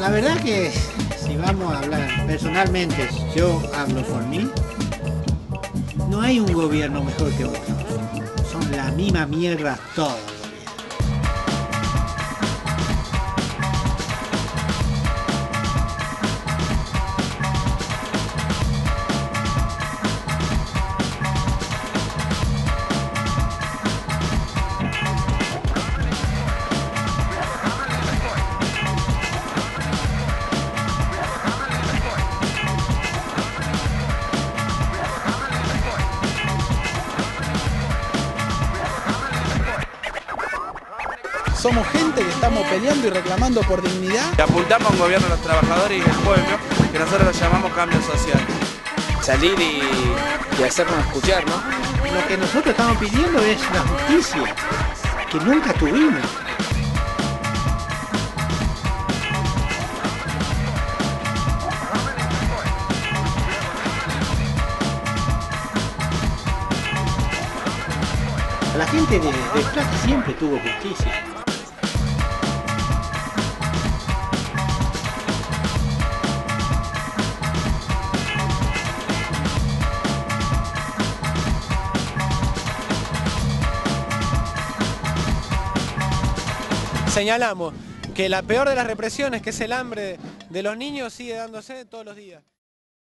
La verdad que si vamos a hablar personalmente, yo hablo por mí, no hay un gobierno mejor que otro. Son la misma mierda todos. Somos gente que estamos peleando y reclamando por dignidad. Y apuntamos a un gobierno de los trabajadores y del pueblo, que nosotros lo llamamos cambio social. Salir y hacernos escuchar, ¿no? Lo que nosotros estamos pidiendo es la justicia, que nunca tuvimos. La gente de Plata siempre tuvo justicia. Señalamos que la peor de las represiones, que es el hambre de los niños, sigue dándose todos los días.